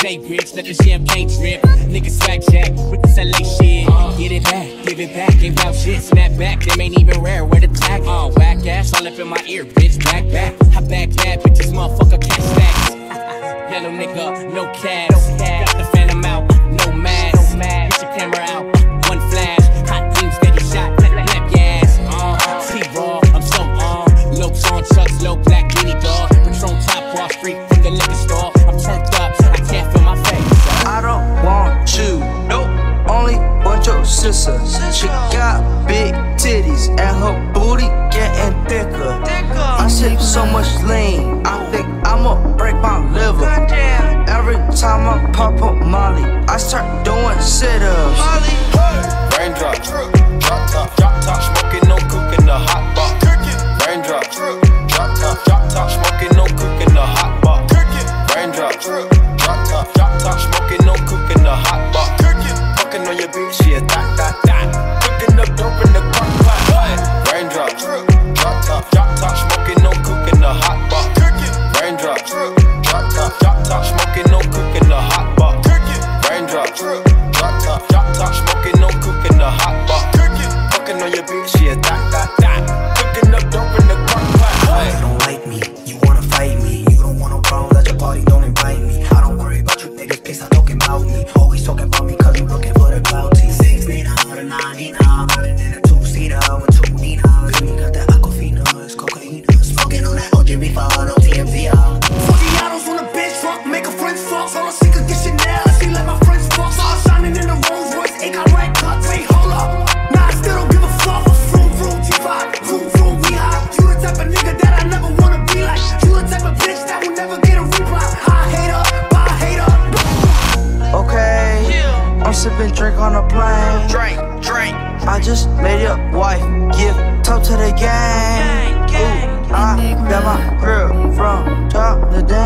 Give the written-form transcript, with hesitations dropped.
stay rich, let the champagne drip. Niggas swag jack with this LA shit. Get it back, give it back, ain't about shit. Snap back, them ain't even rare, where the tag? Whack ass all up in my ear, bitch, back. I back that, bitches, motherfucker, cash stacks. Yellow nigga, no cash. Got the phantom out, no mask. Get your camera out, one flash. Hot beam, steady shot, lap your ass. T-raw, I'm so on. Low on trucks, low black guinea dog. Patron top, Wall Street from the liquor store. I'm turned up, I can't feel my face. I don't want you, nope. Only want your sister. She got big titties and her booty getting thicker. I sip so much lean, I think I'ma break my liver. Every time I pop up Molly, I start doing sit-ups. Raindrop, drop top, smoking, no cooking, the hot box. Raindrop, drop top, smoking, no cooking, the hot box. Raindrop, drop top, smoking, no cooking, the hot box. Fucking on your bitch, she a dot. Cooking up dope in the crock pot. Raindrop, drop top, smoking, no cooking, the hot box. Raindrop, drop top, smoking, no cooking, the hot box. Raindrop, drop top, smoking, no cooking, the hot box. Fucking on your bitch, she a dot. Cooking up dope in the crock pot. You don't like me, you wanna fight me. You don't want no problems at your party, don't invite me. I don't worry about you niggas, piss, I talking about me. Always talking about me cause you looking for the clout. 6IX9INE, I'm riding in a two-seater with two Ninas. Baby got that aquafina, it's cocaine. Smoking on that OG reefer, no TMZ. 40 autos on the bench truck, make a French fuck. All I see could get Chanel, she let my friends fuck. So I'm shining in the Rolls Royce, ain't got right cuts. Wait, hold up, nah, I still don't give a fuck. Vroom, G5, vroom, we high. You the type of nigga that I never wanna be like. You the type of bitch that will never get a reply. I hate her. Okay, I'm sipping drink on a plane. Drink. I just made your wife give top to the gang. Ooh, I got my girl from top to down.